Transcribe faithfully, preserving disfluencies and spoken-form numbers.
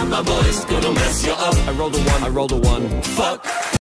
my voice, gonna mess you up. I rolled a one, I rolled a one. Fuck.